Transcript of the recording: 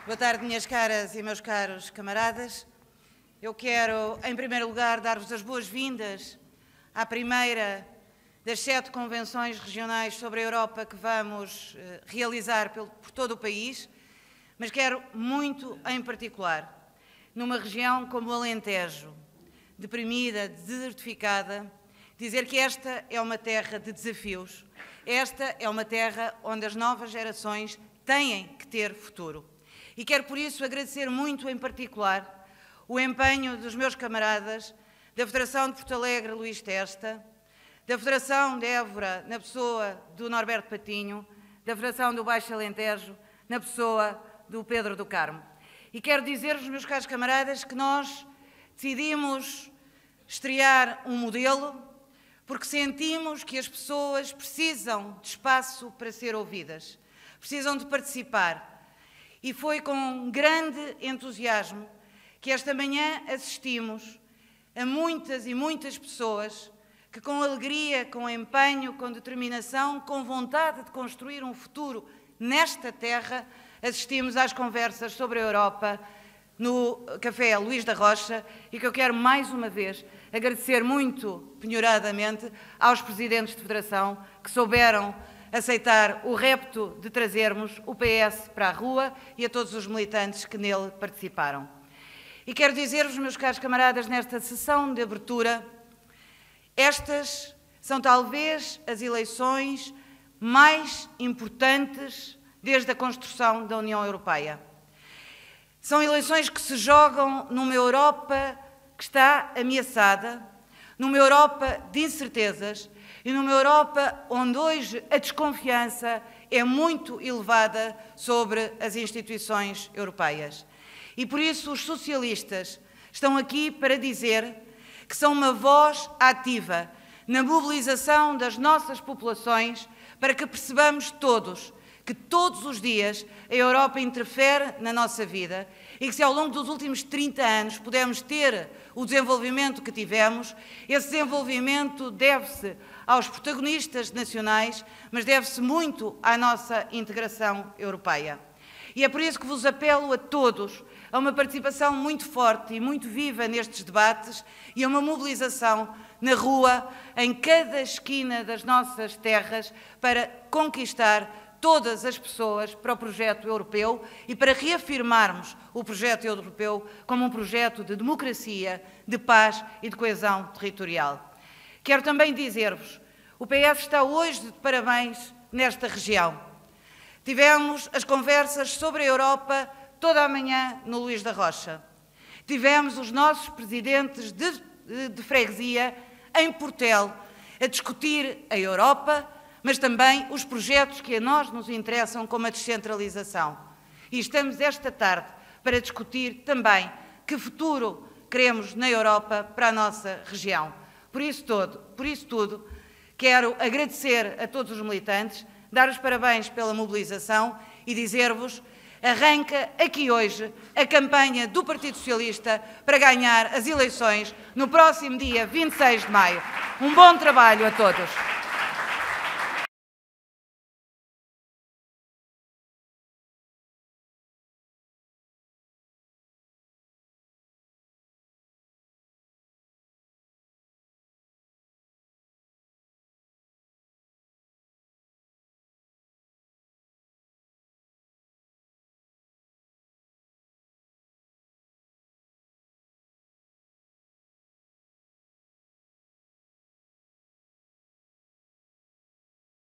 Boa tarde, minhas caras e meus caros camaradas. Eu quero, em primeiro lugar, dar-vos as boas-vindas à primeira das 7 convenções regionais sobre a Europa que vamos realizar por todo o país, mas quero muito, em particular, numa região como o Alentejo, deprimida, desertificada, dizer que esta é uma terra de desafios, esta é uma terra onde as novas gerações têm que ter futuro. E quero, por isso, agradecer muito, em particular, o empenho dos meus camaradas da Federação de Porto Alegre, Luís Testa, da Federação de Évora, na pessoa do Norberto Patinho, da Federação do Baixo Alentejo, na pessoa do Pedro do Carmo. E quero dizer-vos, meus caros camaradas, que nós decidimos estrear um modelo porque sentimos que as pessoas precisam de espaço para ser ouvidas, precisam de participar. E foi com grande entusiasmo que esta manhã assistimos a muitas e muitas pessoas que, com alegria, com empenho, com determinação, com vontade de construir um futuro nesta terra, assistimos às conversas sobre a Europa no Café Luís da Rocha e que eu quero, mais uma vez, agradecer muito penhoradamente aos presidentes de federação que souberam aceitar o repto de trazermos o PS para a rua e a todos os militantes que nele participaram. E quero dizer-vos, meus caros camaradas, nesta sessão de abertura, estas são talvez as eleições mais importantes desde a construção da União Europeia. São eleições que se jogam numa Europa que está ameaçada, numa Europa de incertezas e numa Europa onde hoje a desconfiança é muito elevada sobre as instituições europeias. E por isso os socialistas estão aqui para dizer que são uma voz ativa na mobilização das nossas populações para que percebamos todos que todos os dias a Europa interfere na nossa vida e que se ao longo dos últimos 30 anos pudermos ter o desenvolvimento que tivemos, esse desenvolvimento deve-se aos protagonistas nacionais, mas deve-se muito à nossa integração europeia. E é por isso que vos apelo a todos a uma participação muito forte e muito viva nestes debates e a uma mobilização na rua, em cada esquina das nossas terras, para conquistar todas as pessoas para o projeto europeu e para reafirmarmos o projeto europeu como um projeto de democracia, de paz e de coesão territorial. Quero também dizer-vos, o PS está hoje de parabéns nesta região. Tivemos as conversas sobre a Europa toda a manhã no Luís da Rocha. Tivemos os nossos presidentes de freguesia em Portel a discutir a Europa, mas também os projetos que a nós nos interessam, como a descentralização. E estamos esta tarde para discutir também que futuro queremos na Europa para a nossa região. Por isso tudo, quero agradecer a todos os militantes, dar os parabéns pela mobilização e dizer-vos: arranca aqui hoje a campanha do Partido Socialista para ganhar as eleições no próximo dia 26 de maio. Um bom trabalho a todos.